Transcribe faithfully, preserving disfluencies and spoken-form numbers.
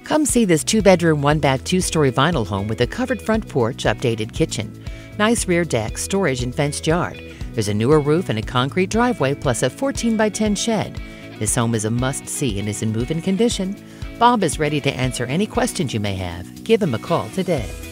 Come see this two-bedroom, one-bath, two-story vinyl home with a covered front porch, updated kitchen, nice rear deck, storage, and fenced yard. There's a newer roof and a concrete driveway, plus a fourteen by ten shed. This home is a must-see and is in move-in condition. Bob is ready to answer any questions you may have. Give him a call today.